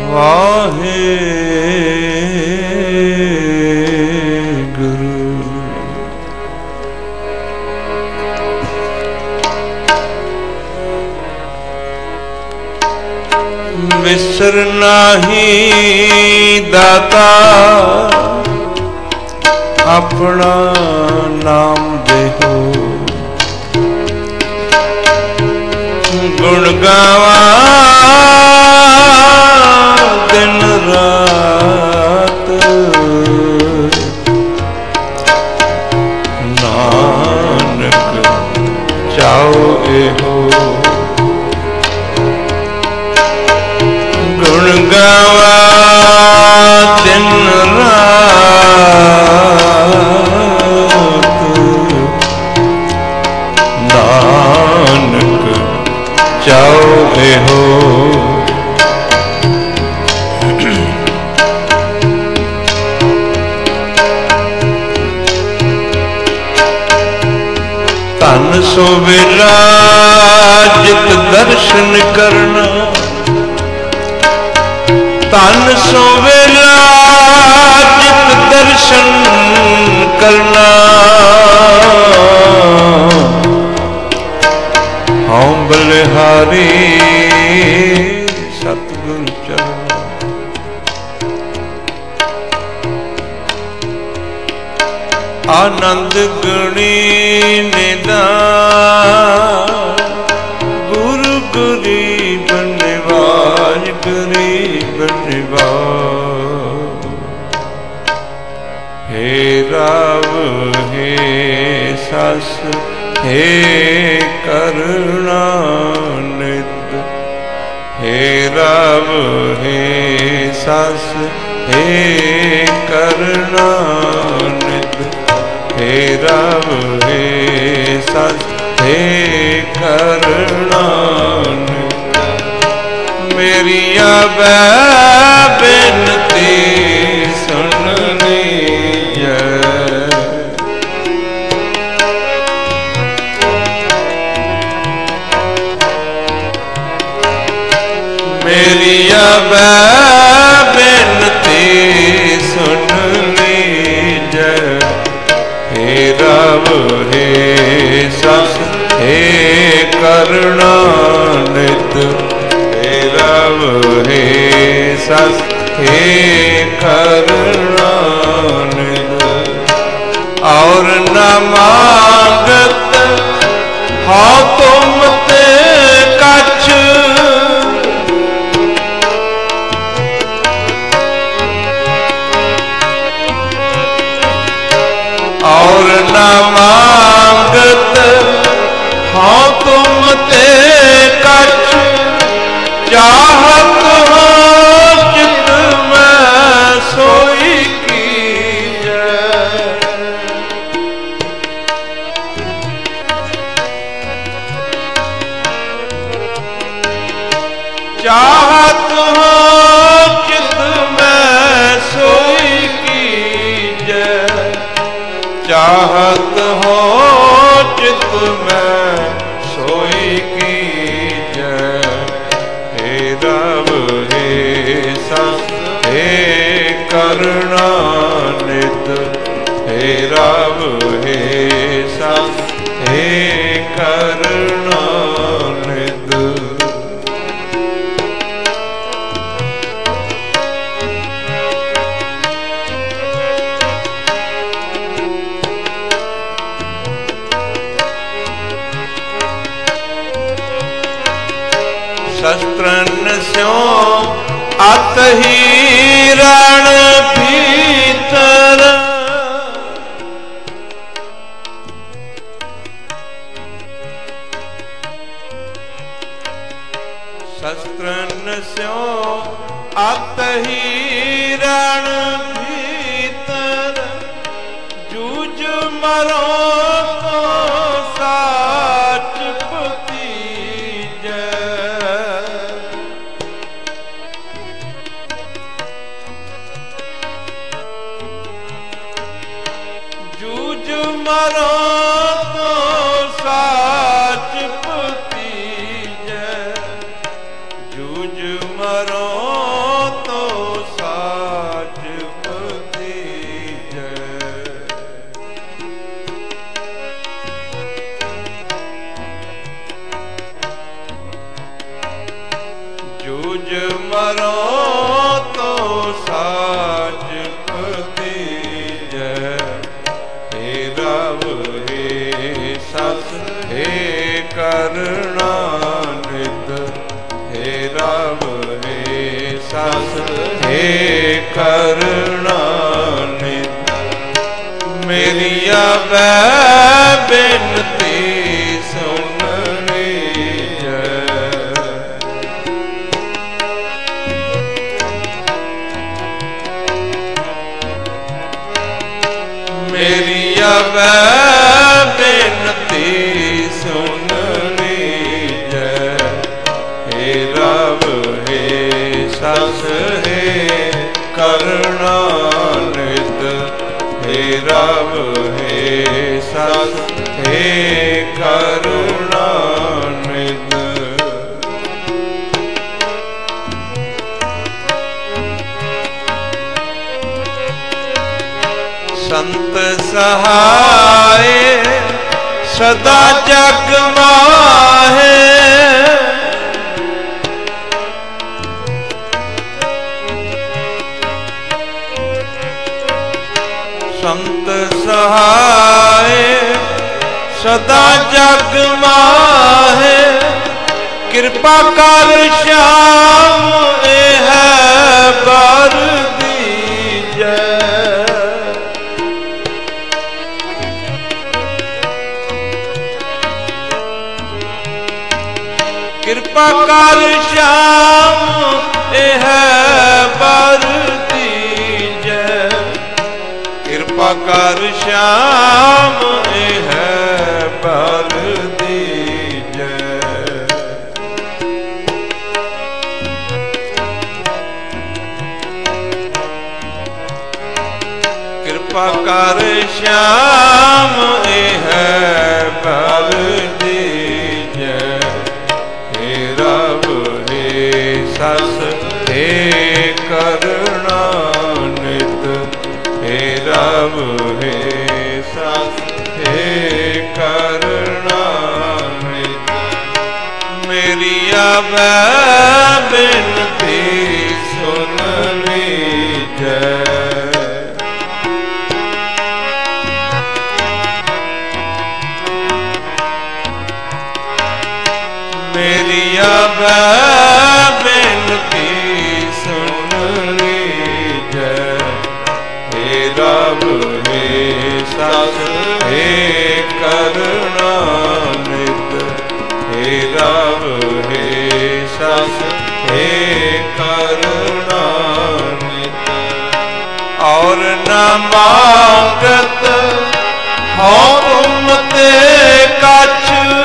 वाहे गुरु। विसर नाही दाता अपना नाम देहो, गुण गावा दिन रात, नानक चाओ एहो, गुण गावा दिन रात, नानक चाओ एहो। धन सो विराजित दर्शन करना, धन सो विराजित दर्शन करना, हाँ बलिहारी सतगुर चरणा। आनंद गुणी निदान, गुरु गरीब निवाज, गरीब निवाज। हे राव हे सस हे करुणा निध, हे राव हे सस हे करुणा निध, हे राव हे सस हे करुणा निध। मेरिया बेनती सुन लीजिए, मेरिया बेनती सुन लीजिए। हे राव हे सस हे करुणा निध, हे राव हे सस हे करुणा निध। और न मांगत हो तुम ते कछ, और न मांगत हो तुम ते कछ, चाहत हो चित में सोई कीजै। चाहत हो चित में सोई कीजै, चाहत हो चित में सोई कीजै। हे राव हे सस हे करुणा निध, हे राव हे सस हे करुणा निध। शस्त्रन स्यों अत ही रण भीतर, शस्त्रन स्यों अत ही रण भीतर, जूझ मरो तो साच पतीजै। जूझ मरो तो साच पतीजै, जूझ मरो मरो तो साच पतीजै। हे रब हे सस हे करुणानिध। हे रब हे सस हे करुणानिध। मेरी अवै बिनती सुन लीजै। मेरी अवै बिनती सुन लीजै। हे रब हे सस हे करुणानिध। हे रब हे सस हे करुणानिध। संत सहाय सदा जग माहे। संत सहाय सदा जग माहे। कृपा कर श्याम है बर दीजै। कृपा कर श्याम है बर दीजै। कृपा कर श्याम है बर दीजै। कृपा कर श्याम है बर दीजै। हे रब हे सस हे करुणानिध। हे रब हे सस हे करुणानिध। मेरी अवै बिनती सुन लीजै। मेरी अवै बिनती सुन लीजै। हे रब हे सस हे करुणानिध। हे रब हे सस हे करुणानिध। और न मांगत हो तुम ते कछ।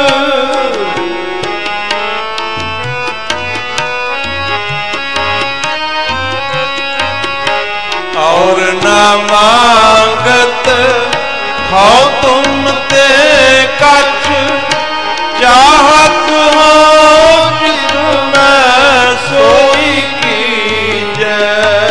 और न मांगत हो तुम ते कछ। चाहत हो जित मैं सोई कीजै।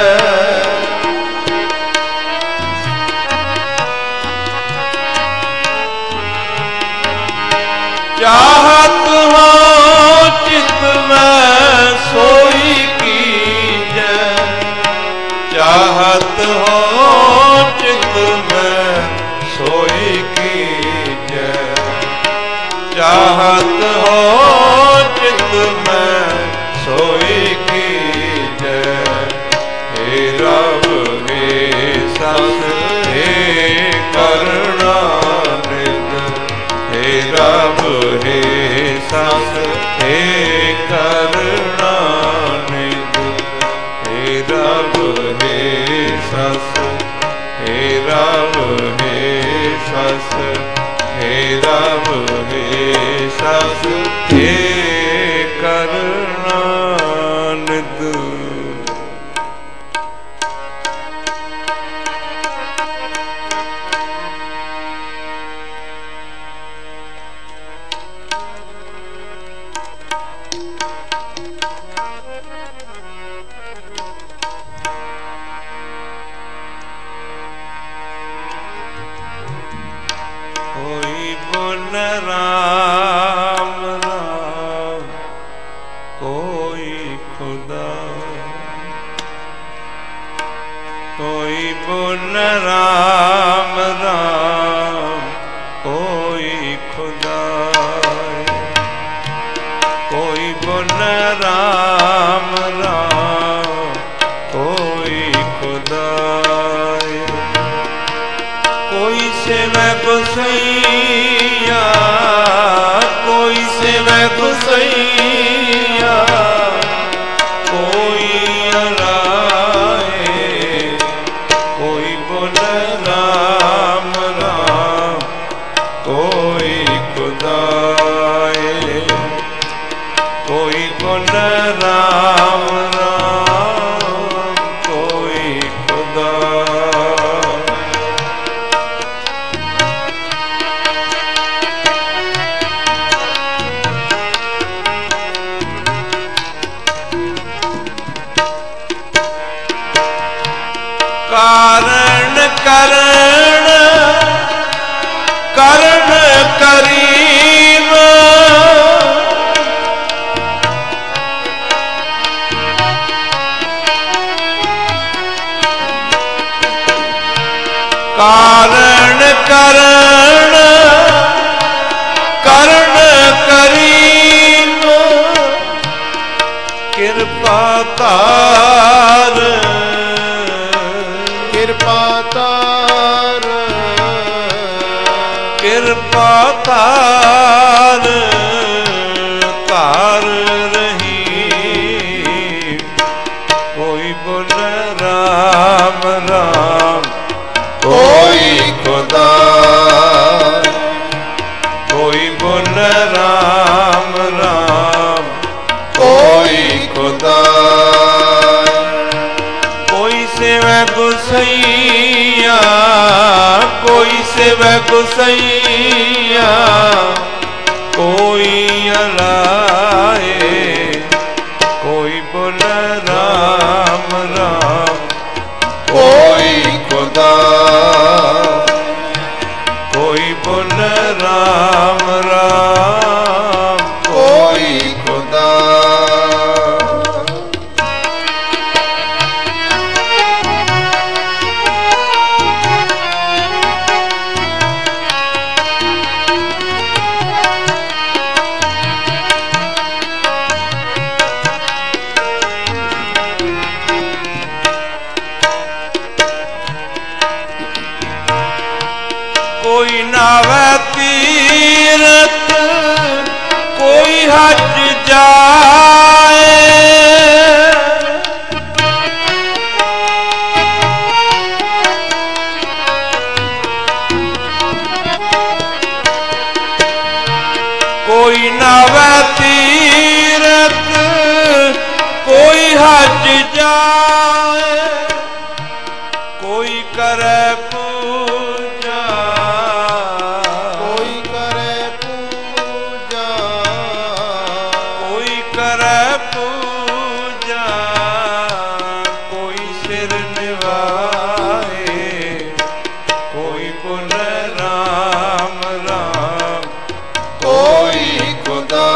चाहत हो चित मैं सोई कीजै। चाहत हो चित मैं सोई कीजै। चाहत हो चित मैं सोई कीजै। हे रब हे सस हे करुणानिध। हे रब हे सस हे करुणानिध। हे रब हे सस हे रब हे सस हे रब हे सस हे करुणानिध। कोई बोल राम राम कोई खुदाई, कोई बोल राम राम कोई खुदाई। कोई सेवा गोसैया, कोई सेवा गोसैया, कोई अलाए, कोई बोल राम राम कोई खुदाए, कोई बोल राम राम कोई खुदा। कारण करण करण करीम, कारण करण करण करीम, कृपा तार कृपा तार, कृपा तार तार रही। कोई बोल राम राम कोई खुदा, कोई बोल राम राम कोई खुदा। कोई सेवा गोसैया, कोई सेवा गोसैया, कोई अलाए, कोई बोल राम राम कोई खुदा, कोई बोल राम राम कोई खुदा। कोई नावे तीरथ, कोई हज जाए, कोई नावे तीरथ, कोई हज जाए, कोई करे पूजा, कोई करे पूजा, कोई करे पूजा, कोई सिर निवाए, कोई बोल राम राम कोई खुदा,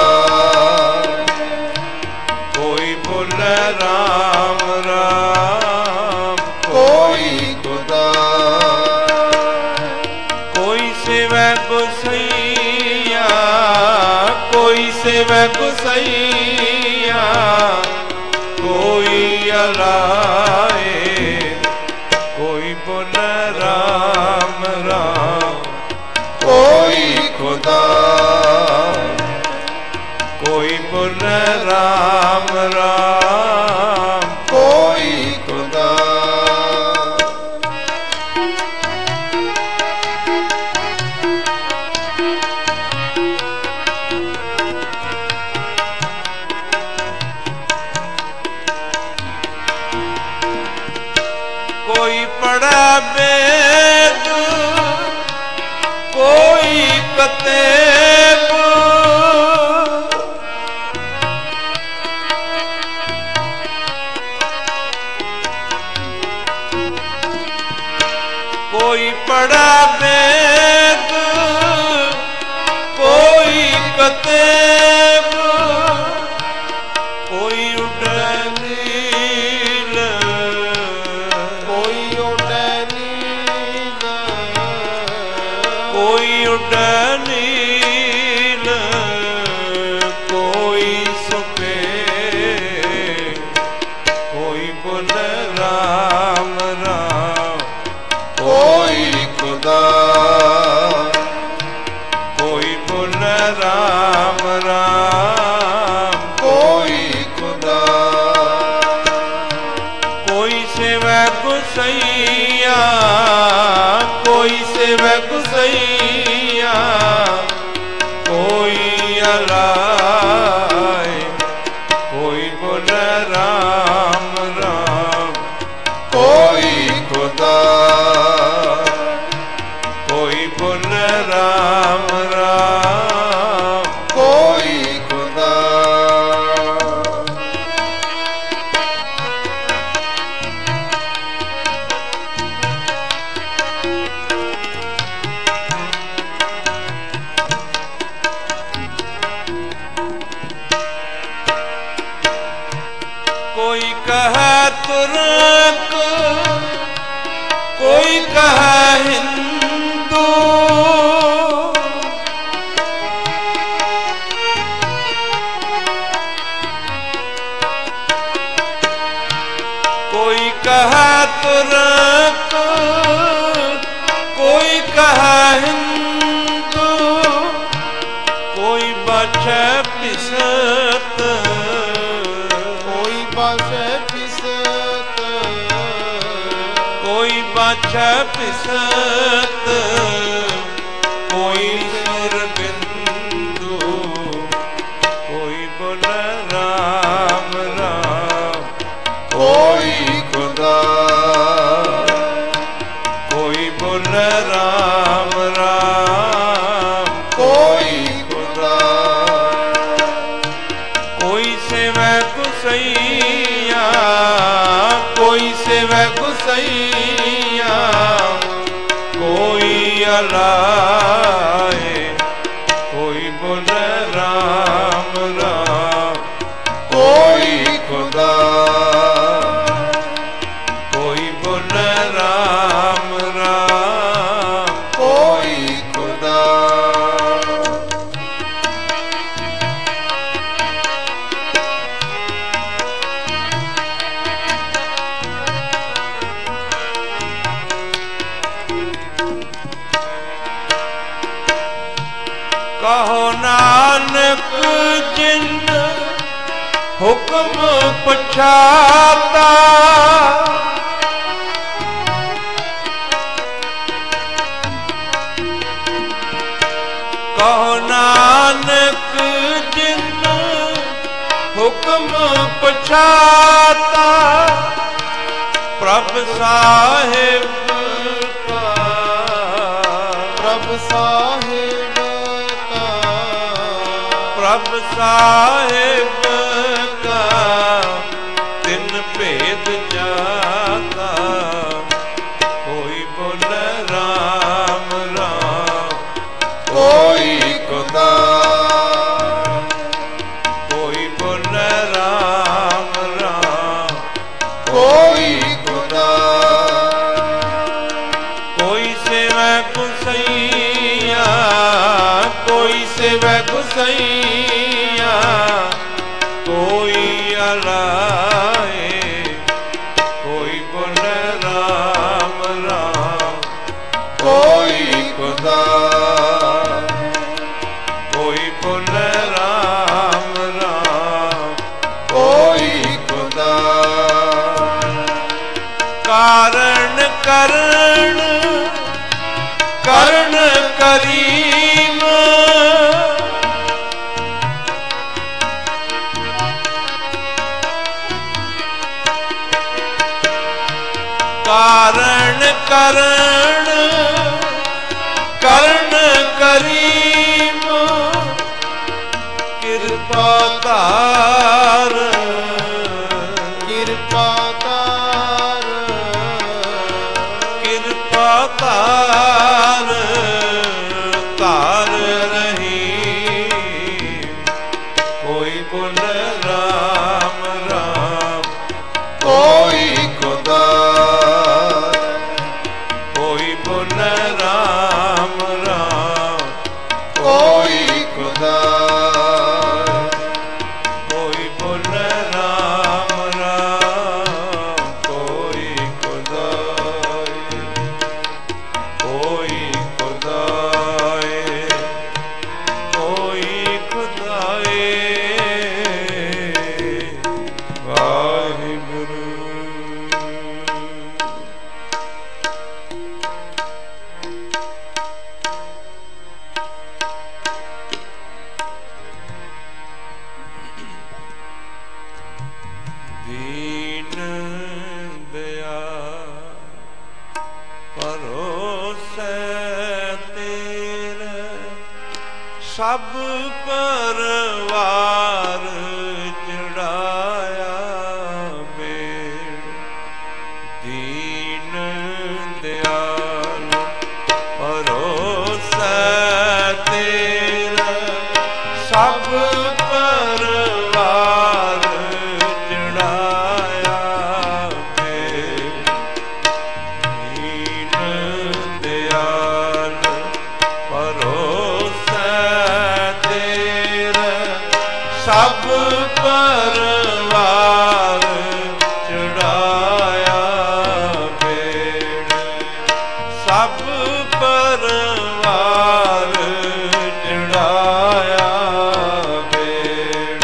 कोई बोल राम राम कोई खुदा। कोई सेवा गोसैया, कोई सेवा गोसैया, कोई अलाए, कोई बोल राम राम कोई खुदा, कोई बोल राम राम कोई खुदा। कोई पढ़ा वेद, कोई कतेब, कोई पढ़ा वेद, कोई कतेब, कोई उड़े नील, कोई उड़े सेवै गुसैया कोई अलाए, कोई बोले राम राम, कोई खुदा, कोई बोले राम राम, कोई खुदा। कोई कहे तुर्क, कोई कहे हिंदू, कोई कहे तुर्क, कोई कहे हिंदू, कोई बचे पिसत, कोई बाशे पिसत, कोई बाछा पिसत, कोई सुर बिंदु, कोई बोले राम राम, कोई खुदा, कोई बोले राम राम, कोई खुदा। कोई सेवै गुसैया, कोई सेवै गुसैया, कोई अलाए, कोई बोले राम राम, कोई खुदा, कोई बोले राम राम, कोई खुदा। कहो नानक जिन हुक्म पछाता, कहो नानक जिन हुक्म पछाता, प्रभ साहिब का, प्रभ साहिब का, प्रभ साहिब का तिन भेद जाता, कोई बोले राम राम, कोई खुदा, कोई बोले राम राम, कोई खुदा। कोई सेवै गुसैया, कोई सेवै गुसैया, कोई अलाए, कोई बोले राम राम, कोई खुदा, कोई बोले राम राम, कोई खुदा। कारण करण करण करीम, कारण करण करण करीम, कृपा तार, कृपा तार, कृपा तार, तार रही, कोई बोले राम राम, कोई खुदा, कोई बोले राम राम, कोई खुदा, कोई बोले राम राम, कोई खुदा, कोई खुदा, कोई खुदा, वाहिगुरु। सब परवार चढ़ाया बेड़ दीन दयाल भरोसा तेरा सब परवार चढ़ाया बेड़ दीन दयाल भरोसा तेरा सब परवार चढ़ाया बेड़ सब परवार चढ़ाया बेड़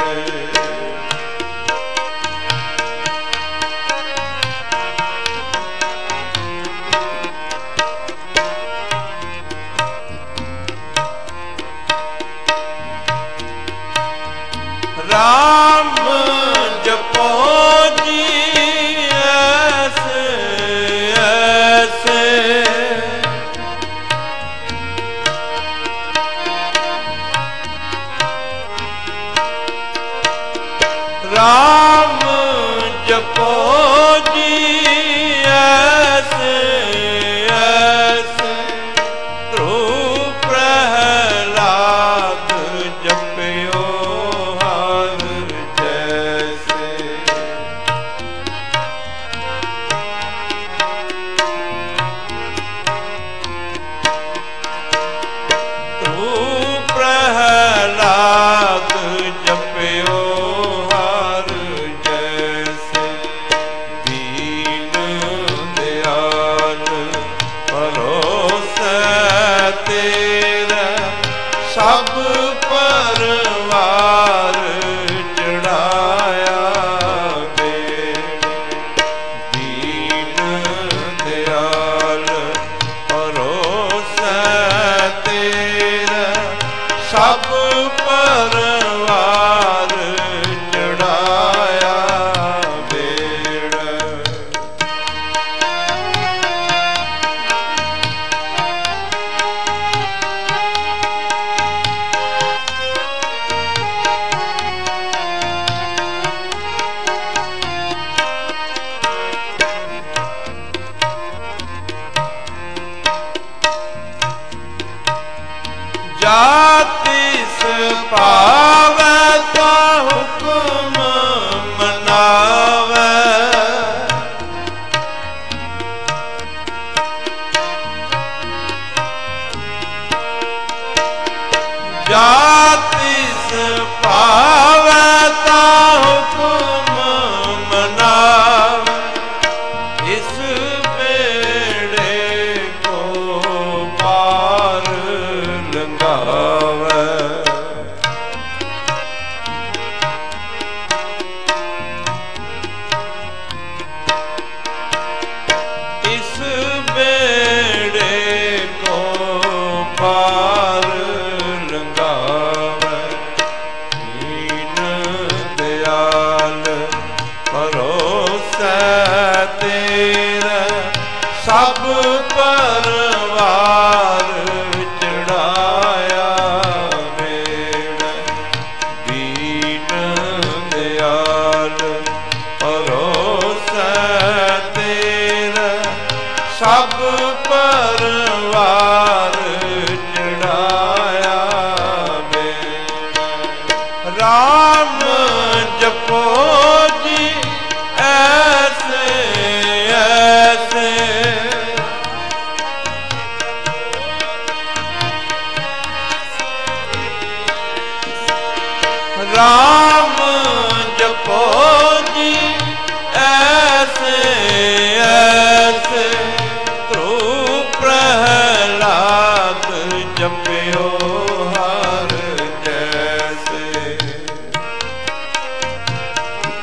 राम जपो जी ऐसे ऐसे राम जपो जी ऐसे ऐसे ध्रुव प्रहलाद जपयो हर जैसे ध्रुव प्रहलाद जपयो हर जैसे दीन दयाल भरोसा तेरा सब परवार चढ़ाया बेड़ दीन दयाल भरोसा तेरा सब परवार चढ़ाया बेड़ जातिस पावे तो हुक्म मनावे जातिस पावे तो हुक्म मनावे इस बेड़े को पार लंघावे इस बेड़े को पार लंघावे दीन दयाल भरोसा तेरा सब परवार चढ़ाया बेड़ दीन दयाल भरोसा तेरा सब परवार चढ़ाया बेड़ राम जपो जी ऐसे ऐसे राम जपो जी ऐसे ऐसे ध्रुव प्रहलाद जपयो हर जैसे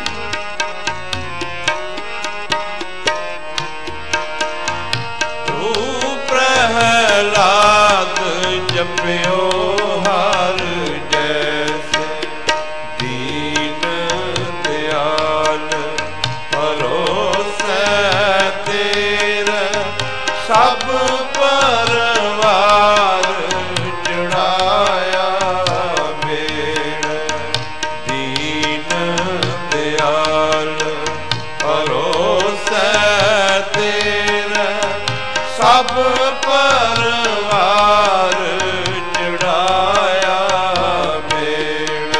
ਸਭ ਪਰਵਾਰ ਚੜਾਇਆ ਮੇਲ।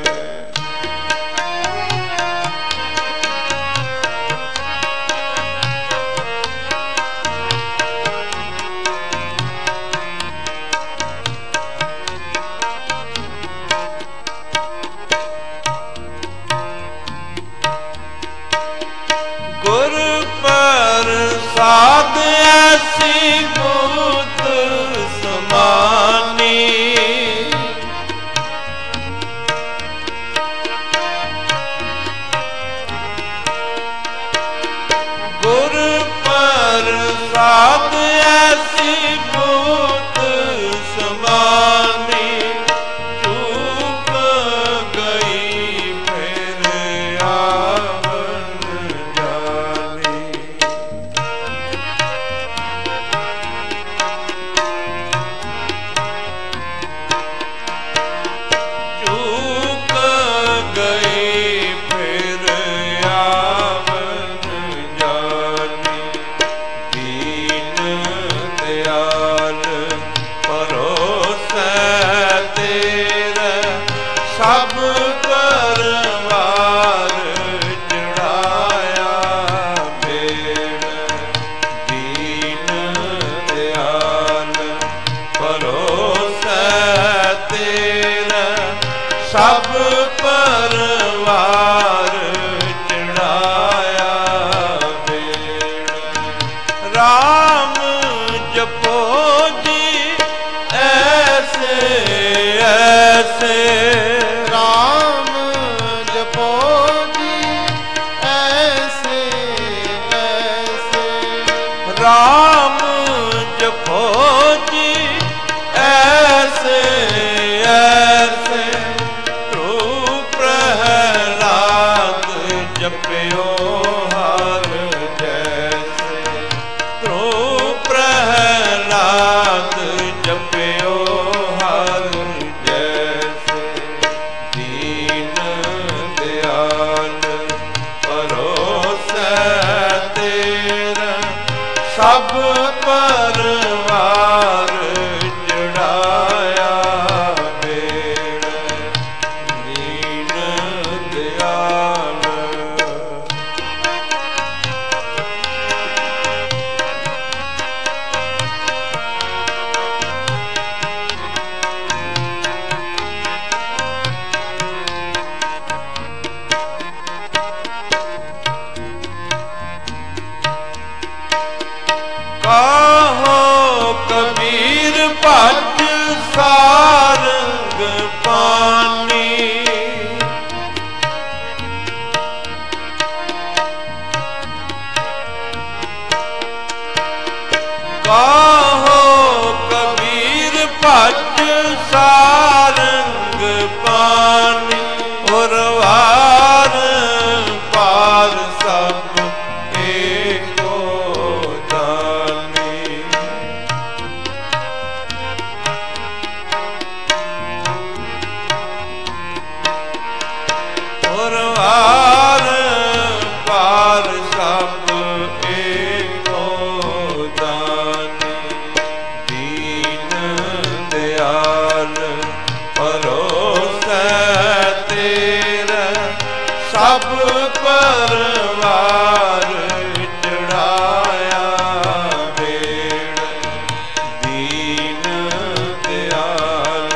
ਗੁਰ ਪ੍ਰਸਾਦ ਐਸੀ ਬੂਤ ਸਮਾਨੀ, ਗੁਰ ਪ੍ਰਸਾਦ ਐਸੀ ਬੂਤ ਸਮਾਨੀ, ਚੂਕ ਗਈ ਫਿਰ ਆਵਨ ਜਾਨੀ। ਚੂਕ ਗਈ ਫਿਰ ਆਵਨ ਜਾਨੀ। ਦੀਨ ਦਿਆਲ ਭਰੋਸੈ ਤੇਰਾ, ਸਭ ਪਰਵਾਰ ਚੜਾਇਆ ਮੇਲ। ਦੀਨ ਦਿਆਲ ਭਰੋਸੈ ਤੇਰਾ, ਸਭ ਪਰਵਾਰ ਚੜਾਇਆ ਮੇਲ। ਰਾਮ ਜਪੋ ਜੀ ਐਸੇ ਐਸੇ, ਰਾਮ ਜਪੋ ਜੀ ਐਸੇ ਐਸੇ, ਰਾਮ ਜਪੋ ਜੀ ਐਸੇ ਐਸੇ। ਧਰੂ ਪ੍ਰਹਲਾਦ ਜਪਿਓ ਹਰ ਜੈਸੇ, ਧਰੂ ਪ੍ਰਹਲਾਦ ਜਪਿਓ ਹਰ ਜੈਸੇ। ਦੀਨ ਦਿਆਲ ਭਰੋਸੈ ਤੇਰਾ, ਸਭ ਪਰਵਾਰ ਚੜਾਇਆ ਮੇਲ। ਦੀਨ ਦਿਆਲ। ਕਾਹੋ ਕਬੀਰ ਭਜ ਸਾਰੰਗ ਪਾਣੀ, ਕਾਹੋ ਕਬੀਰ ਭਜ ਸਾਰੰਗ ਪਾਣੀ। ਉਰਵਾਰ ਪਾਰ ਸਭ ਏਕੋ ਜਾਨੀ। ਉਰਵਾਰ ਪਾਰ ਸਭ ਏਕੋ ਜਾਨੀ। ਦੀਨ ਦਿਆਲ ਭਰੋਸੈ ਤੇਰਾ, ਸਭ ਪਰਵਾਰ ਚੜਾਇਆ ਮੇਲ। ਦੀਨ ਦਿਆਲ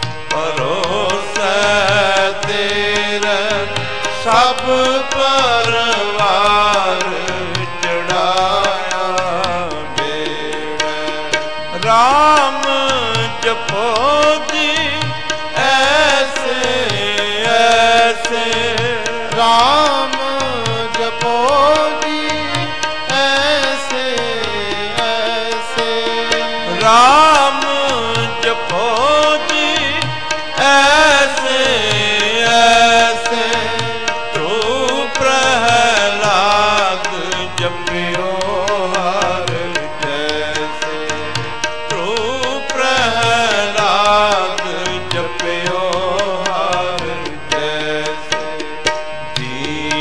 ਭਰੋਸੈ ਤੇਰਾ, ਸਭ ਪਰਵਾਰ ਚੜਾਇਆ ਮੇਲ। ਰਾਮ ਜਪੋ ਜੀ ਐਸੇ ਐਸੇ, ਰਾਮ ਜਪੋ ਜੀ ਐਸੇ ਐਸੇ, ਰਾਮ ਜਪੋ ਜੀ ਐਸੇ ਐਸੇ। ਧਰੂ ਪ੍ਰਹਲਾਦ ਜਪਿਓ ਹਰ ਜੈਸੇ, ਧਰੂ ਪ੍ਰਹਲਾਦ ਜਪਿਓ ਹਰ ਜੈਸੇ। ਦੀਨ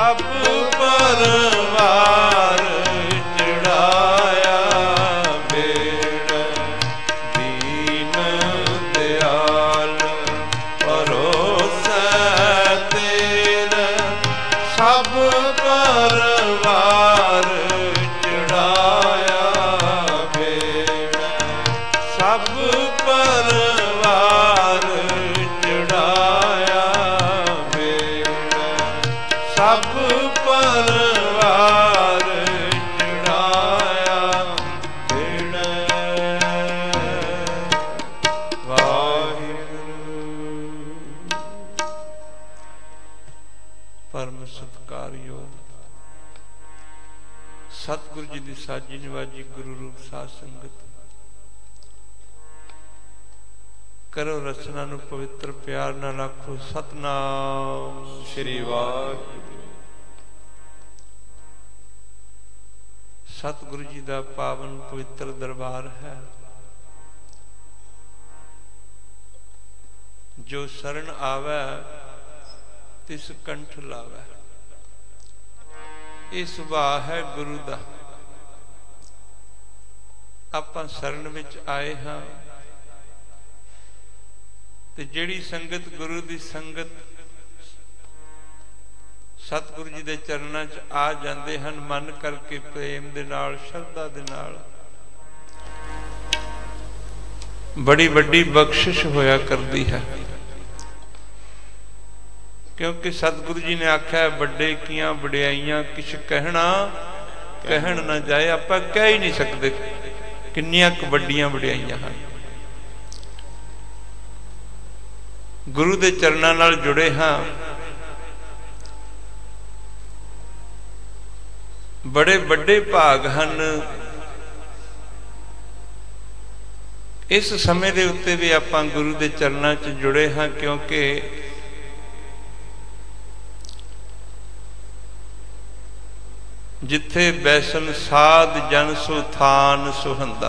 ਸਭ ਪਰਵਾਰ ਚੜਾਇਆ ਬੇੜਾ, ਦੀਨ ਦਿਆਲ ਭਰੋਸਾ ਤੇਰਾ, ਸਭ ਪਰਵਾਰ ਚੜਾਇਆ ਬੇੜਾ, ਸਭ ਪਰਵਾਰ ਚੜਾਇਆ ਬੇੜਾ, ਸਭ ਪਰਵਾਰ ਚੜਾਇਆ ਬੇੜਾ। ਵਾਹਿਗੁਰੂ। ਪਰਮ ਸਤਿਕਾਰਯੋਗ ਸਤਿਗੁਰੂ ਜੀ ਦੀ ਸਾਜੀ ਨਿਵਾਜੀ ਗੁਰੂ ਰੂਪ ਸਾਧ ਸੰਗਤ, ਕਰੋ ਰਚਨਾ ਨੂੰ ਪਵਿੱਤਰ ਪਿਆਰ ਨਾਲ ਆਖੋ ਸਤਨਾਮ ਸ੍ਰੀ ਵਾਹਿਗੁਰੂ। ਸਤਿਗੁਰੂ ਜੀ ਦਾ ਪਾਵਨ ਪਵਿੱਤਰ ਦਰਬਾਰ ਹੈ। ਜੋ ਸ਼ਰਨ ਆਵੈ ਤਿਸ ਕੰਠ ਲਾਵੈ। ਇਹ ਸੁਭਾਅ ਹੈ ਗੁਰੂ ਦਾ। ਆਪਾਂ ਸ਼ਰਨ ਵਿੱਚ ਆਏ ਹਾਂ ਤੇ ਜਿਹੜੀ ਸੰਗਤ ਗੁਰੂ ਦੀ ਸੰਗਤ ਸਤਿਗੁਰੂ ਜੀ ਦੇ ਚਰਨਾਂ 'ਚ ਆ ਜਾਂਦੇ ਹਨ, ਮਨ ਕਰਕੇ ਪ੍ਰੇਮ ਦੇ ਨਾਲ, ਸ਼ਰਧਾ ਦੇ ਨਾਲ, ਬੜੀ ਵੱਡੀ ਬਖਸ਼ਿਸ਼ ਹੋਇਆ ਕਰਦੀ ਹੈ। ਕਿਉਂਕਿ ਸਤਿਗੁਰੂ ਜੀ ਨੇ ਆਖਿਆ, ਵੱਡੇ ਕੀਆਂ ਵਡਿਆਈਆਂ ਕਿਛ ਕਹਿਣ ਨਾ ਜਾਏ। ਆਪਾਂ ਕਹਿ ਹੀ ਨਹੀਂ ਸਕਦੇ ਕਿੰਨੀਆਂ ਕੁ ਵੱਡੀਆਂ ਵਡਿਆਈਆਂ ਹਨ। ਗੁਰੂ ਦੇ ਚਰਨਾਂ ਨਾਲ ਜੁੜੇ ਹਾਂ, ਬੜੇ ਵੱਡੇ ਭਾਗ ਹਨ। ਇਸ ਸਮੇਂ ਦੇ ਉੱਤੇ ਵੀ ਆਪਾਂ ਗੁਰੂ ਦੇ ਚਰਨਾਂ 'ਚ ਜੁੜੇ ਹਾਂ, ਕਿਉਂਕਿ ਜਿੱਥੇ ਬੈਸਨ ਸਾਧ ਜਨ ਸੋ ਥਾਨ ਸੁਹੰਦਾ,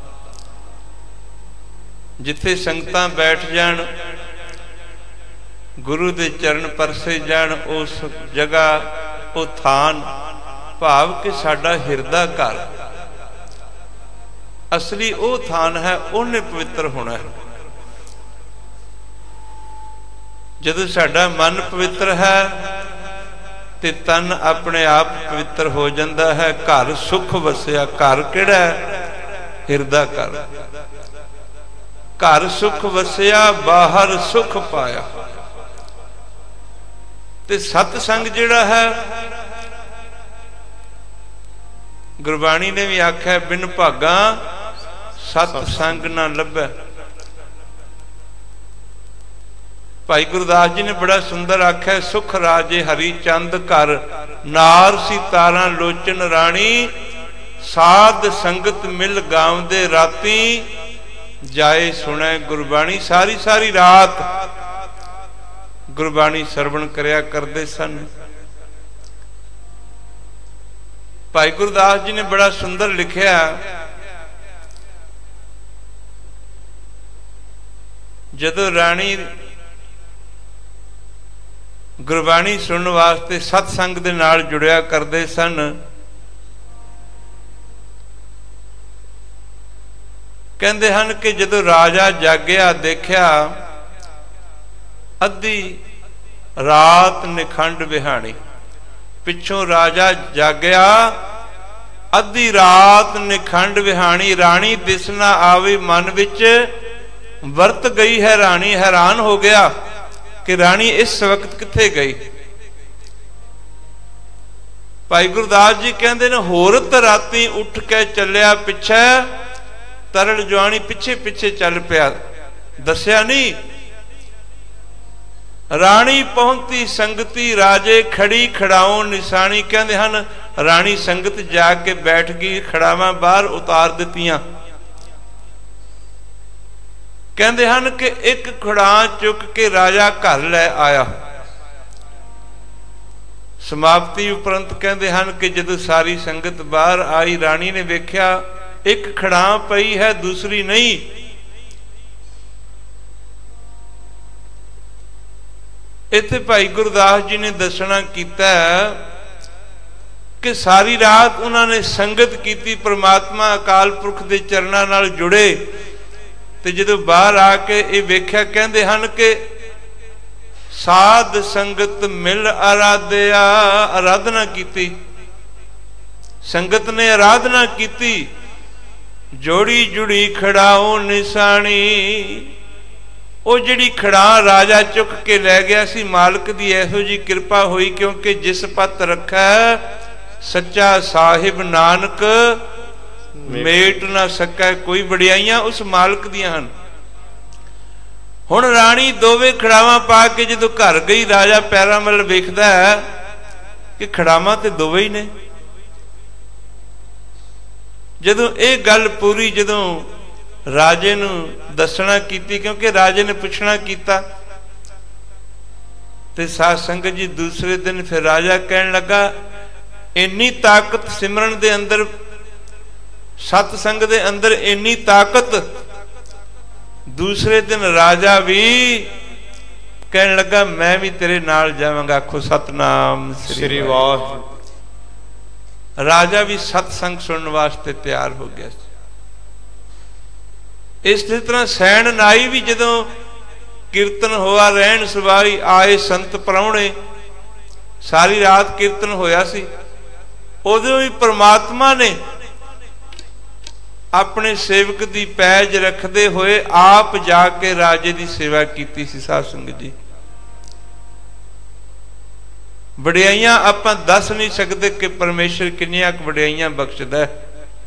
ਜਿੱਥੇ ਸੰਗਤਾਂ ਬੈਠ ਜਾਣ, ਗੁਰੂ ਦੇ ਚਰਨ ਪਰਸੇ ਜਾਣ, ਉਸ ਜਗ੍ਹਾ, ਉਹ ਥਾਨ, ਭਾਵ ਕਿ ਸਾਡਾ ਹਿਰਦਾ ਘਰ, ਅਸਲੀ ਉਹ ਥਾਨ ਹੈ, ਉਹਨੇ ਪਵਿੱਤਰ ਹੋਣਾ ਹੈ। ਜਦੋਂ ਸਾਡਾ ਮਨ ਪਵਿੱਤਰ ਹੈ ਤੇ ਤਨ ਆਪਣੇ ਆਪ ਪਵਿੱਤਰ ਹੋ ਜਾਂਦਾ ਹੈ। ਘਰ ਸੁਖ ਵਸਿਆ। ਘਰ ਕਿਹੜਾ ਹੈ? ਹਿਰਦਾ ਘਰ। ਘਰ ਸੁਖ ਵਸਿਆ, ਬਾਹਰ ਸੁਖ ਪਾਇਆ। ਤੇ ਸਤ ਸੰਗ ਜਿਹੜਾ ਹੈ, ਗੁਰਬਾਣੀ ਨੇ ਵੀ ਆਖਿਆ, ਬਿਨ ਭਾਗਾ ਸਤ ਸੰਗ ਨਾ ਲੱਭੈ। ਭਾਈ ਗੁਰਦਾਸ ਜੀ ਨੇ ਬੜਾ ਸੁੰਦਰ ਆਖਿਆ, ਸੁਖ ਰਾਜੇ ਹਰੀ ਚੰਦ ਘਰ, ਨਾਰ ਸੀ ਤਾਰਾਂ ਲੋਚਨ ਰਾਣੀ, ਸਾਧ ਸੰਗਤ ਮਿਲ ਗਾਉਂਦੇ ਰਾਤੀ, ਜਾਏ ਸੁਣੈ ਗੁਰਬਾਣੀ। ਸਾਰੀ ਸਾਰੀ ਰਾਤ ਗੁਰਬਾਣੀ ਸਰਵਣ ਕਰਿਆ ਕਰਦੇ ਸਨ। ਭਾਈ ਗੁਰਦਾਸ ਜੀ ਨੇ ਬੜਾ ਸੁੰਦਰ ਲਿਖਿਆ, ਜਦੋਂ ਰਾਣੀ ਗੁਰਬਾਣੀ ਸੁਣਨ ਵਾਸਤੇ ਸਤ ਸੰਗ ਦੇ ਨਾਲ ਜੁੜਿਆ ਕਰਦੇ ਸਨ, ਕਹਿੰਦੇ ਹਨ ਕਿ ਜਦੋਂ ਰਾਜਾ ਜਾਗਿਆ, ਦੇਖਿਆ ਅੱਧੀ ਰਾਤ ਨਿਖੰਡ ਵਿਹਾਣੀ। ਪਿੱਛੋਂ ਰਾਜਾ ਜਾਗਿਆ, ਅੱਧੀ ਰਾਤ ਨਿਖੰਡ ਵਿਹਾਣੀ। ਰਾਣੀ ਦਿਸ ਨਾ ਆਵੇ, ਮਨ ਵਿੱਚ ਵਰਤ ਗਈ ਹੈ ਰਾਣੀ। ਹੈਰਾਨ ਹੋ ਗਿਆ ਕਿ ਰਾਣੀ ਇਸ ਵਕਤ ਕਿੱਥੇ ਗਈ। ਭਾਈ ਗੁਰਦਾਸ ਜੀ ਕਹਿੰਦੇ ਨੇ, ਹੋਰਤ ਰਾਤੀ ਉੱਠ ਕੇ ਚੱਲਿਆ ਪਿੱਛੇ, ਤਰਲ ਜਵਾਨੀ ਪਿੱਛੇ ਪਿੱਛੇ ਚੱਲ ਪਿਆ। ਦੱਸਿਆ ਨਹੀਂ, ਰਾਣੀ ਪਹੁੰਚੀ ਸੰਗਤੀ, ਰਾਜੇ ਖੜੀ ਖੜਾਉ ਨਿਸ਼ਾਨੀ। ਕਹਿੰਦੇ ਹਨ ਰਾਣੀ ਸੰਗਤ ਜਾ ਕੇ ਬੈਠ ਗਈ, ਖੜਾਵਾਂ ਬਾਹਰ ਉਤਾਰ ਦਿੱਤੀਆਂ। ਕਹਿੰਦੇ ਹਨ ਕਿ ਇੱਕ ਖੜਾਂ ਚੁੱਕ ਕੇ ਰਾਜਾ ਘਰ ਲੈ ਆਇਆ। ਸਮਾਪਤੀ ਉਪਰੰਤ ਕਹਿੰਦੇ ਹਨ ਕਿ ਜਦੋਂ ਸਾਰੀ ਸੰਗਤ ਬਾਹਰ ਆਈ, ਰਾਣੀ ਨੇ ਵੇਖਿਆ ਇੱਕ ਖੜਾਂ ਪਈ ਹੈ, ਦੂਸਰੀ ਨਹੀਂ। इत्थे भाई गुरदास जी ने दसना कीता कि सारी रात उन्होंने संगत की, परमात्मा अकाल पुरख के चरणों नाल जुड़े। ते जदों बाहर आके ये वेख्या, कहते हैं कि साध संगत मिल आराध्या, आराधना की, संगत ने आराधना की। जोड़ी जुड़ी खड़ाओ निशानी, वो जिहड़ी खड़ा राजा चुक के लै गया सी, मालक दी ऐसो जी कृपा हुई, क्योंकि जिस पत रखा सच्चा साहिब नानक मेट ना सकै कोई। वडियाइयां उस मालक दियां हन। हुण राणी दोवे खड़ावां पा के जदों घर गई, राजा पैरां वल वेखदा है कि खड़ावां ते दोवे ही ने। जदों ये गल पूरी जदों राजे नूं दसना कीती, क्योंकि राजे ने पुछना कीता, ते साध संगत जी दूसरे दिन फिर राजा कहन लगा, इन्नी ताकत सिमरन दे अंदर, सतसंग दे अंदर इन्नी ताकत। दूसरे दिन राजा भी कहन लगा, मैं भी तेरे नाल जावांगा। आखो सतनाम श्री वाहिगुरू। राजा भी सतसंग सुनने वास्ते तैयार हो गया। इस तरह सैन नाई भी जदों कीर्तन होया, रहन सवाई आए संत प्राहुणे, सारी रात कीर्तन होया सी, उदों भी परमात्मा ने अपने सेवक दी पैज रखते हुए आप जाके राजे दी सेवा की सी। साध संगत जी, वडियाइयां आपां दस नहीं सकते कि परमेश्वर किन्नियां वडियाइयां बख्शदा है।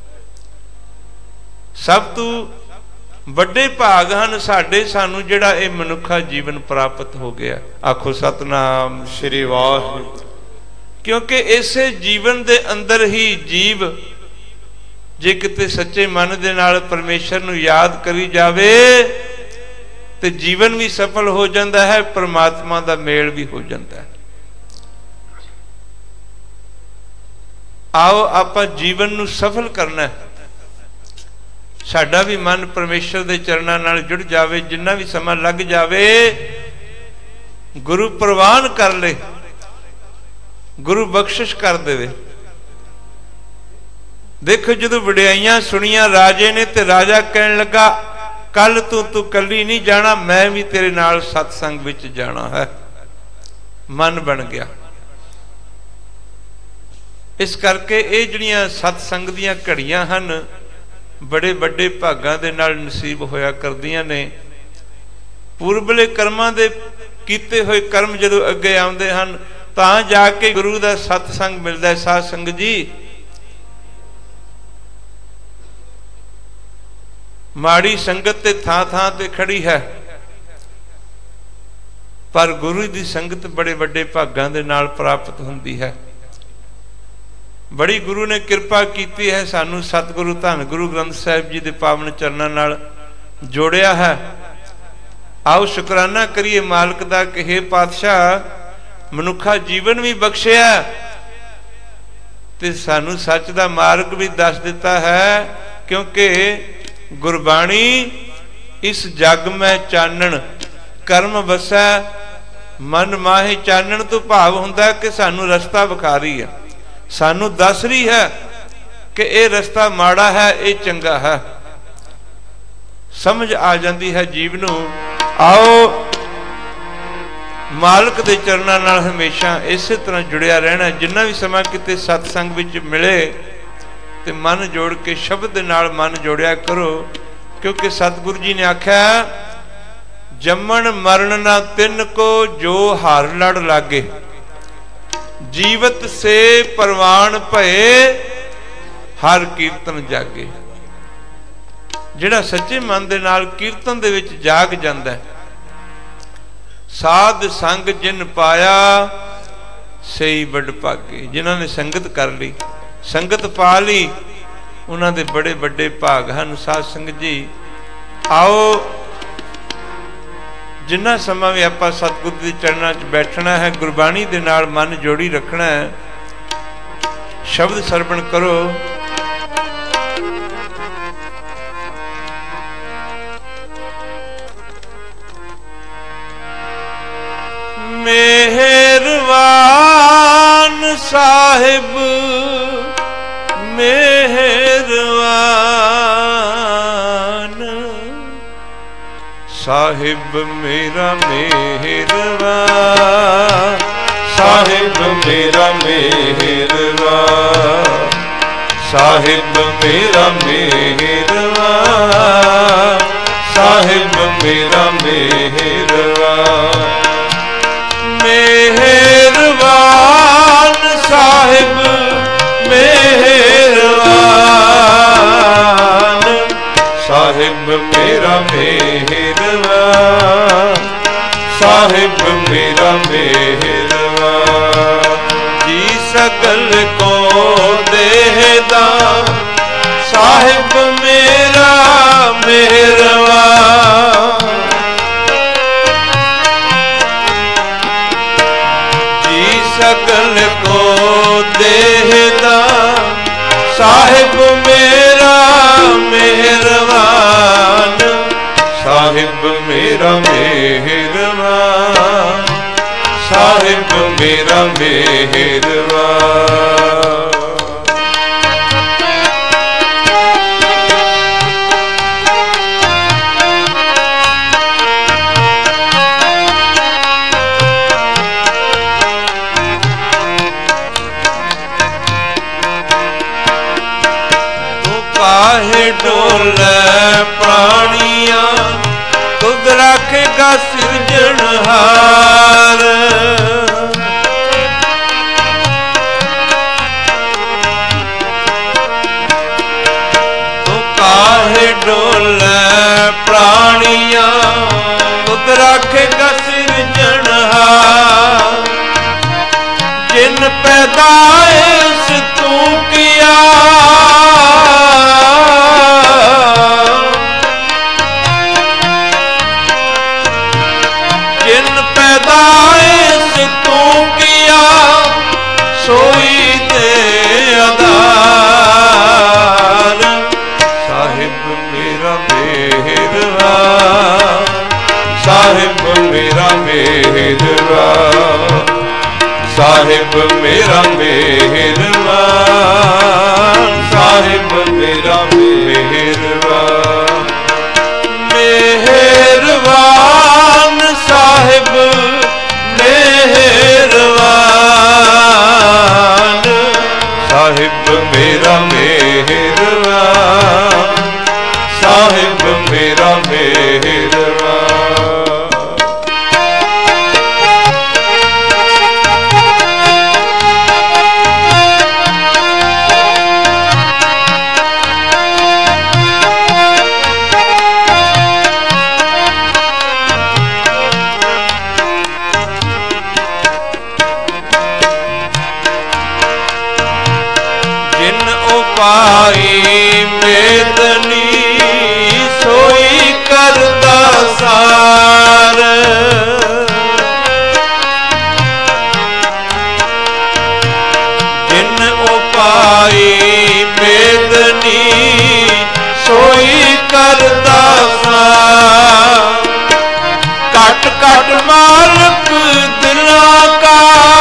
सब तो वड्डे भाग हन साडे, सानू जिहड़ा ये मनुखा जीवन प्राप्त हो गया। आखो सतनाम श्री वाहिगुरू। क्योंकि इसे जीवन दे अंदर ही जीव जे किते सच्चे मन दे नाल परमेश्वर नूं याद करी जावे ते जीवन भी सफल हो जाता है, परमात्मा दा मेल भी हो जाता है। आओ आपां जीवन नूं सफल करना है, साडा भी मन परमेश्वर दे चरणां नाल जुड़ जावे। जिन्ना भी समा लग जावे गुरु प्रवान कर ले, गुरु बख्शिश कर देवे। देखो जदों वडियाइयां सुनिया राजे ने, ते राजा कहन लगा, कल तू कली नहीं जाना, मैं भी तेरे नाल सतसंग विच जाना है। मन बन गया। इस करके ये जिहड़ियां सतसंग दीयां घड़ियां हन, बड़े बड़े भागां दे नाल नसीब होया करदियां ने। पूर्वले कर्मां दे कीते हुए कर्म जदों अगे आउंदे हन, तां जाके गुरु दा सतसंग मिलदा है। साध संगत जी, माड़ी संगत ते थां थां ते खड़ी है, पर गुरु दी संगत बड़े बड़े भागां दे नाल प्राप्त हुंदी है। बड़ी गुरु ने कृपा कीती है, सानू सतगुरु धन गुरु ग्रंथ साहिब जी दे पावन चरणां नाल जोड़िया है। आओ शुकराना करिए मालिक दा कि हे पातशाह, मनुखा जीवन भी बख्शिया ते सानू सच दा मार्ग भी दस दिता है। क्योंकि गुरबाणी इस जग में चानण कर्म वसै मन माहे। चानण तो भाव हुंदा है कि सानू रस्ता विखा रही है, सानू दस रही है कि यह रस्ता माड़ा है, ये चंगा है। समझ आ जाती है जीव नूं। आओ मालिक दे चरणां नाल हमेशा इस तरह जुड़िया रहना। जिन्ना भी समा किते सतसंग विच मिले ते मन जोड़ के शब्द दे नाल मन जोड़िया करो। क्योंकि सतगुरु जी ने आख्या, जमन मरण ना तिन को जो हार लड़ लागे, जीवत से परवान भये हर कीर्तन जागे। जिहड़ा सच्चे मन दे नाल कीर्तन दे विच जाग जांदा है, साध संग जिन पाया सही बड़ भागे। जिन्हां ने संगत कर ली, संगत पा ली, उन्हां दे बड़े बड़े भाग हन। साध संगत जी, आओ जिन्ना समा भी आपां सतगुरु दे चरणां 'च बैठना है, गुरबाणी दे नाल मन जोड़ी रखना है। शब्द सरवण करो। मेहरबान साहिब मेहरबान, साहिब मेरा मेहरबान, साहिब मेरा मेहरबान, साहिब मेरा मेहरबान, साहिब मेरा मेहरबान, मेहरबान साहिब मेहरबान, साहिब मेरा मेहरबान, साहिब मेरा मेहरबान, जी सकल को देहदा साहिब मेरा मेहरबान, जी सकल को देहदा साहिब मेरा मेहरबान, साहिब मेरा मेहरबान, साहिब मेरा मेहरबान। काहे डोले प्राणिया तुद रखेगा सिरजनहार, तो काहे डोले प्राणिया तुद रखेगा सिरजनहार, जिन पैदाइश तू किया पैदाइश तू किया सोई दे आधार, साहिब मेरा मेहरबान, साहिब मेरा मेहरबान, साहिब मेरा मेहरबान, साहिब मेरा मेहरबान, मेहरबान साहिब मेहरबान, साहिब मेरा मेहरबान, साहिब मेरा मेहरबान। पाई मेदनी सोई करदा सार, जिन उपाई मेदनी सोई करदा सार, कट कट मालक दिला का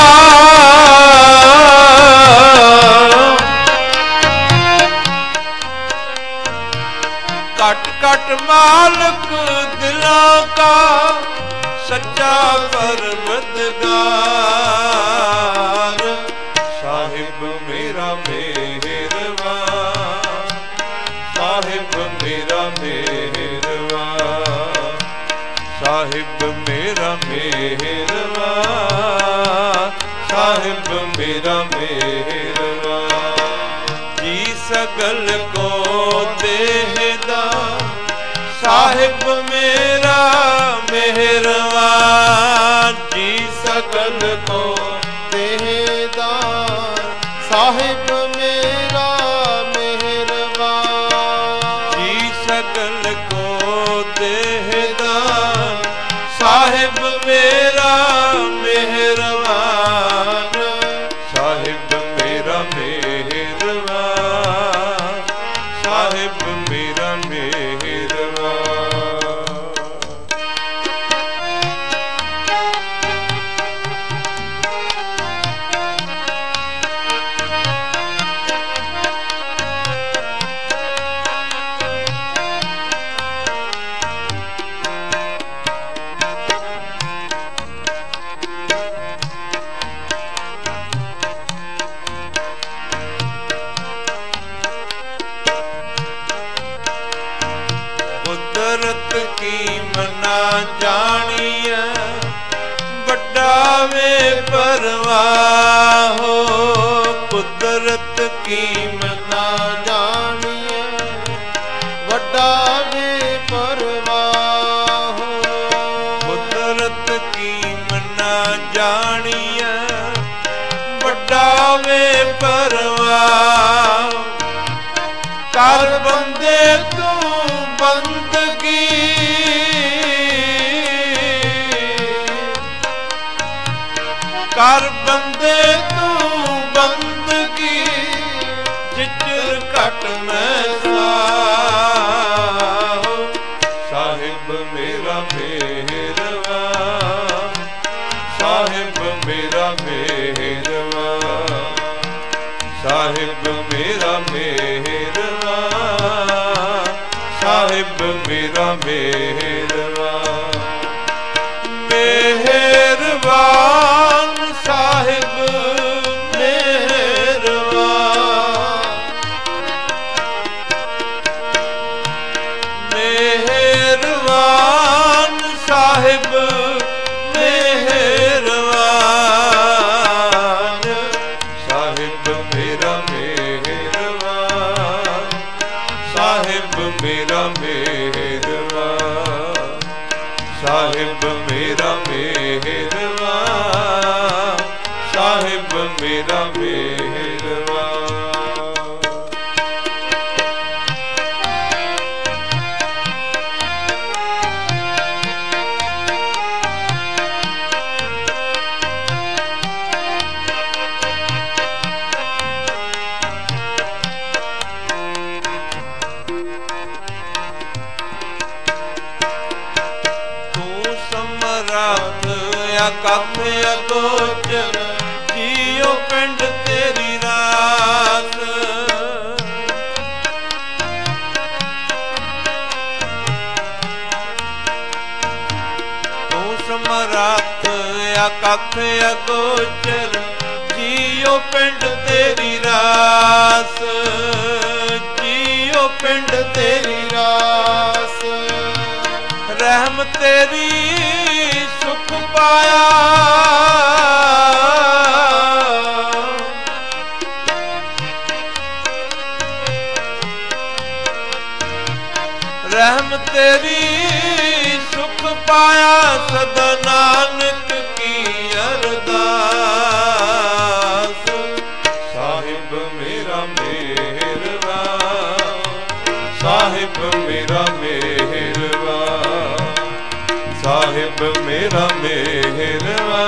कट कट मालक दिला का सच्चा परवरदिगार, साहिब मेरा मेहरबान, साहिब मेरा मेहरबान, साहिब मेरा मेहरबान, साहिब मेरा मेहरबान, जी सकल को देहदा साहिब मेरा मेहरबान, जी सकल को देहदा साहिब मेरा मेहरबान, जी सकल को देहदा साहिब मेरा मेहरबान, साहिब मेरा मेहरबान, साहिब मेरा मेहरबान। ਕੁਦਰਤ ਕੀਮਨਾ ਜਾਣੀਐ ਵੱਡਾ ਬੇਪਰਵਾਹ ਕੁਦਰਤ ਕੀਮਨਾ ਜਾਣੀਐ ਵੱਡਾ ਬੇਪਰਵਾਹ ਕਰ ਬੰਦੇ ਤੂੰ ਬੰਦਗੀ ਕਰ ਬੰਦੇ ਤੂੰ ਬੰਦਗੀ ਜਿਚਰ ਘਟ ਮੈਂ ਸਾਹੁ ਸਾਹਿਬ ਮੇਰਾ ਮੇਹਰਵਾ ਸਾਹਿਬ ਮੇਰਾ ਮੇਹਰਵਾ ਸਾਹਿਬ ਮੇਰਾ ਮੇਹਰਵਾ ਸਾਹਿਬ ਮੇਰਾ ਮੇਹਰਵਾ ਮਿਹਰਬਾਨ ਸਾਹਿਬ ਮਿਹਰਬਾਨ ਮਿਹਰਬਾਨ ਸਾਹਿਬ ਮਿਹਰਬਾਨ ਸਾਹਿਬ ਮੇਰਾ ਮਿਹਰਬਾਨ ਸਾਹਿਬ ਮੇਰਾ ਮਿਹਰਬਾਨ ਸਾਹਿਬ ਮੇਰਾ ਮਿਹਰਬਾਨ ਸਾਹਿਬ ਮੇਰਾ ਮਿਹਰਬਾਨ ਕੱਖ ਅਗੋਚਰ ਜੀਉ ਪਿੰਡ ਤੇਰੀ ਰਾਸ ਤੂੰ ਸਮਰੱਥ ਕੱਖ ਅਗੋਚਰ ਜੀਉ ਪਿੰਡ ਤੇਰੀ ਰਾਸ ਜੀਉ ਪਿੰਡ ਤੇਰੀ ਰਾਸ ਰਹਿਮ ਤੇਰੀ ਸੁਖ ਪਾਇਆ ਰਹਿਮ ਤੇਰੀ ਸੁਖ ਪਾਇਆ ਸਦਾ ਨਾਨਕ ਕੀ ਅਰਦਾਸ ਸਾਹਿਬ ਮੇਰਾ ਮਿਹਰਵਾ ਸਾਹਿਬ ਮੇਰਾ ਮਿਹਰਵਾ ਸਾਹਿਬ ਮੇਰਾ ਮਿਹਰਵਾ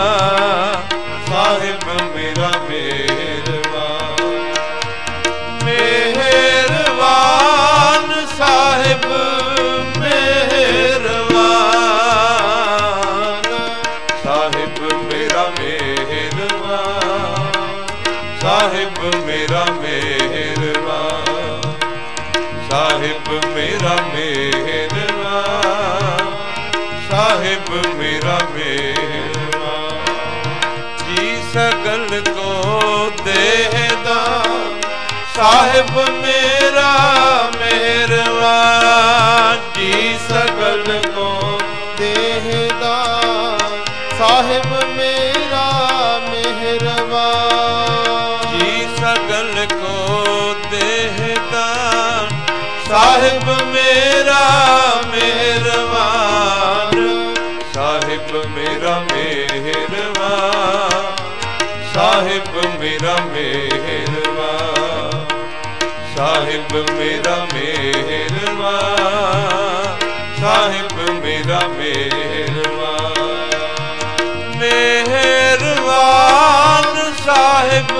ਸਾਹਿਬ ਮੇਰਾ ਮਿਹਰਵਾ ਮਿਹਰਵਾਨ ਸਾਹਿਬ ਮਿਹਰਵਾਨ ਸਾਹਿਬ ਮੇਰਾ ਮਿਹਰਵਾ ਸਾਹਿਬ ਮੇਰਾ ਮਿਹਰਵਾ ਸਾਹਿਬ ਮੇਰਾ ਮਿਹਰਵਾ ਸਾਹਿਬ ਮੇਰਾ ਮਿਹਰਵਾ ਜੀ ਸਗਲ ਕੋ ਦੇਦਾ ਸਾਹਿਬ ਮੇਰਾ ਮਿਹਰਵਾ ਜੀ ਸਗਲ ਕੋ ਦੇਦਾ ਸਾਹਿਬ ਮੇਰਾ ਮਿਹਰਵਾ ਜੀ ਸਗਲ ਕੋ ਦੇਦਾ ਸਾਹਿਬ ਮੇਰਾ ਮਿਹਰਵਾਨ ਸਾਹਿਬ ਮੇਰਾ ਮਿਹਰਵਾ ਸਾਹਿਬ ਮੇਰਾ ਮਿਹਰਵਾ ਸਾਹਿਬ ਮੇਰਾ ਮਿਹਰਵਾ ਸਾਹਿਬ ਮੇਰਾ ਮਿਹਰਵਾ ਮਿਹਰਵਾਨ ਸਾਹਿਬ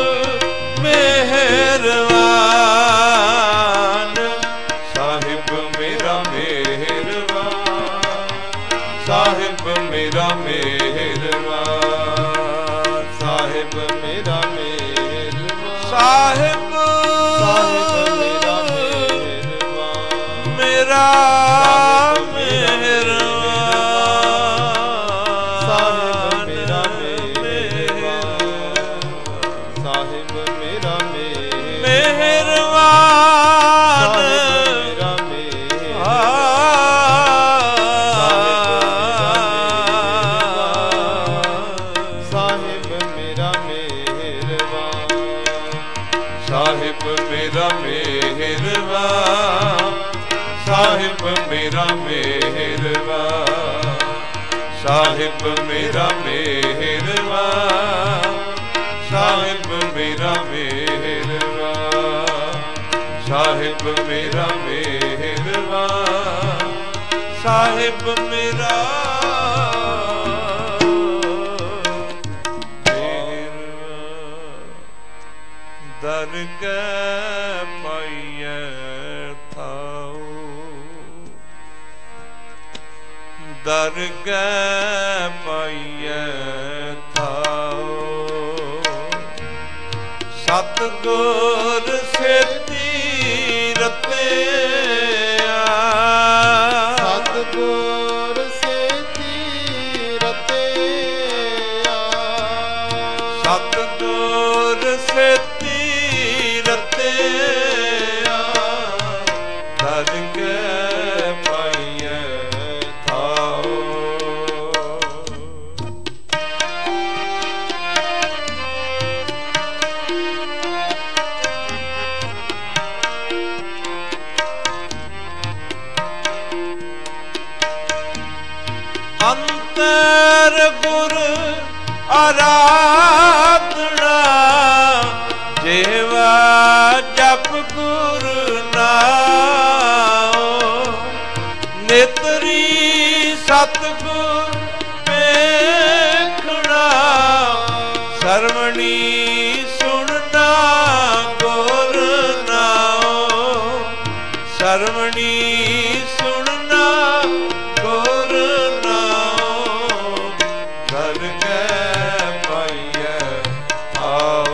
ਮਿਹਰਵਾਨ ਸਾਹਿਬ ਮੇਰਾ ਮਿਹਰਵਾ ਸਾਹਿਬ ਮੇਰਾ ਮਿਹਰਵਾ ਸਾਹਿਬ ਮੇਰਾ ਮਿਹਰਵਾ ਸਾਹਿਬ ਮੇਰਾ ਮਿਹਰਵਾ ਮੇਰਾ ਸਾਹਿਬ ਮੇਰਾ ਮਿਹਰਬਾਨ, ਸਾਹਿਬ ਮੇਰਾ ਮਿਹਰਬਾਨ, ਸਾਹਿਬ ਮੇਰਾ ਮਿਹਰਬਾਨ, ਸਾਹਿਬ ਮੇਰਾ ਮਿਹਰਬਾਨ, ਸਾਹਿਬ ਮੇਰਾ ਮਿਹਰਬਾਨ, ਸਾਹਿਬ ਮੇਰਾ ਦਰਗਹਿ ਪਾਈਐ ਥਾਉ, ਦਰਗਹਿ ਪਾਈਐ ਥਾਉ, ਸਤਿਗੁਰ ਸੇਤੀ ਰਤਿਆ, ਸਤਿਗੁਰ ਸੇਤੀ ਰਤਿਆ, ਸਤਿਗੁਰ ਸੇਤੀ ਰਤਿਆ, ਦਰਗਹਿ ਪਾਈਐ ਥਾਉ। ਅੰਤਰ ਗੁਰ ਆਰਾਧਨਾ, ਜੇਵਾ ਜਪ ਗੁਰ ਨਾਮ, ਨੇਤਰੀ ਸਤਿਗੁਰ ਵੇਖਣਾ, ਸਰਵਣੀ ਸੁਣਨਾ ਗੁਰ ਨਾਮ, ਸਰਵਣੀ ਸੁਣਨਾ ਗੁਰ ਨਾਮ, ਦਰਗਹਿ ਪਾਈਐ ਥਾਉ।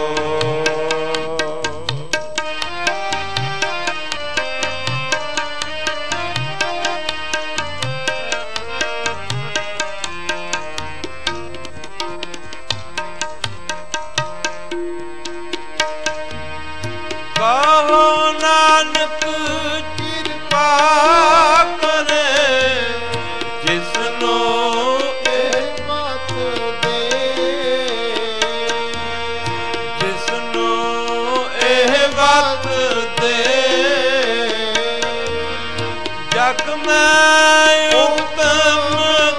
ਕਹੋ ਨਾਨਕ ਕਿਰਪਾ ਕਰੇ, ਜਿਸਨੂੰ ਇਹ ਮਤ ਦੇ, ਜਿਸਨੂੰ ਇਹ ਵਤ ਦੇ, ਜਗ ਮੈਂ ਉਤਮ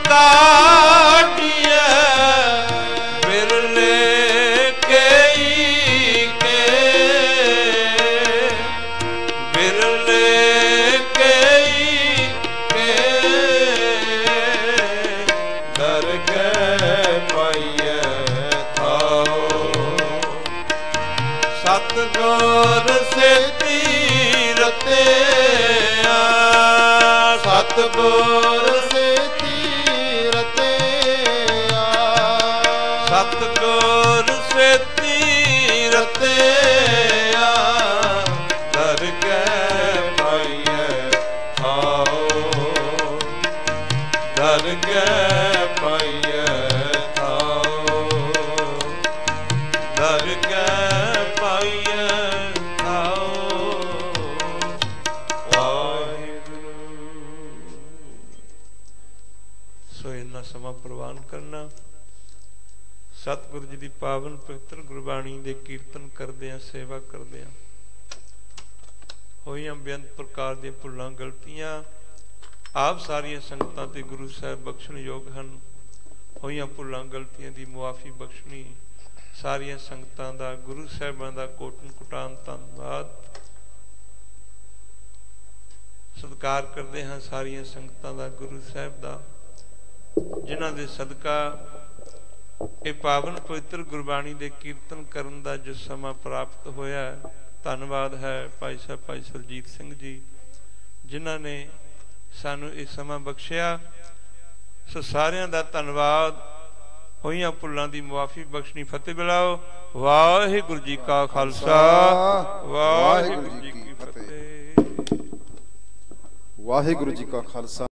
ਕਾਟਿਐ, ਬਿਰਲੇ ਕਈ ਕੇ, ਬਿਰਲੇ ਕਈ ਕੇ, ਦਰਗਹਿ ਪਾਈਐ ਥਾਉ। ਸਤਿਗੁਰ ਸੇਤੀ ਰਤਿਆ, ਸਤਿਗੁਰ ਸੇਤੀ ਰਤਿਆ, ਸਤਿਗੁਰ ਸੇਤੀ ਰਤਿਆ, ਦਰਗਹਿ ਪਾਈਐ ਥਾਉ, ਦਰਗਹਿ ਪਾਈਐ ਥਾਉ, ਦਰਗਹਿ ਪਾਈਐ ਥਾਉ। ਵਾਹਿਗੁਰੂ। ਸੋ ਇੰਨਾ ਸਮਾਂ ਪ੍ਰਵਾਨ ਕਰਨਾ, ਸਤਿਗੁਰੂ ਜੀ ਦੀ ਪਾਵਨ ਪਵਿੱਤਰ ਗੁਰਬਾਣੀ ਦੇ ਕੀਰਤਨ ਕਰਦਿਆਂ, ਸੇਵਾ ਕਰਦਿਆਂ ਹੋਈਆਂ ਬੇਅੰਤ ਪ੍ਰਕਾਰ ਦੀਆਂ ਭੁੱਲਾਂ ਗਲਤੀਆਂ ਆਪ ਸਾਰੀਆਂ ਸੰਗਤਾਂ ਤੇ ਗੁਰੂ ਸਾਹਿਬ ਬਖਸ਼ਣਯੋਗ ਹਨ। ਹੋਈਆਂ ਭੁੱਲਾਂ ਗਲਤੀਆਂ ਦੀ ਮੁਆਫੀ ਬਖਸ਼ਣੀ ਸਾਰੀਆਂ ਸੰਗਤਾਂ ਦਾ, ਗੁਰੂ ਸਾਹਿਬਾਂ ਦਾ ਕੋਟਨ ਕੁਟਾਨ ਧੰਨਵਾਦ। ਸਤਿਕਾਰ ਕਰਦੇ ਹਾਂ ਸਾਰੀਆਂ ਸੰਗਤਾਂ ਦਾ, ਗੁਰੂ ਸਾਹਿਬ ਦਾ, ਜਿਨ੍ਹਾਂ ਦੇ ਸਦਕਾ ਇਹ ਪਾਵਨ ਪਵਿੱਤਰ ਗੁਰਬਾਣੀ ਦੇ ਕੀਰਤਨ ਕਰਨ ਦਾ ਜੋ ਸਮਾਂ ਪ੍ਰਾਪਤ ਹੋਇਆ। ਧੰਨਵਾਦ ਹੈ ਭਾਈ ਸਾਹਿਬ ਭਾਈ ਸੁਰਜੀਤ ਸਿੰਘ ਜੀ, ਜਿਨ੍ਹਾਂ ਨੇ ਸਾਨੂੰ ਇਹ ਸਮਾਂ ਬਖਸ਼ਿਆ। ਸੋ ਸਾਰਿਆਂ ਦਾ ਧੰਨਵਾਦ। ਹੋਈਆਂ ਭੁੱਲਾਂ ਦੀ ਮੁਆਫੀ ਬਖਸ਼ਣੀ। ਫਤਿਹ ਬੁਲਾਓ। ਵਾਹਿਗੁਰੂ ਜੀ ਕਾ ਖਾਲਸਾ, ਵਾਹਿਗੁਰੂ ਜੀ ਕੀ ਫਤਿਹ। ਵਾਹਿਗੁਰੂ ਜੀ ਕਾ ਖਾਲਸਾ।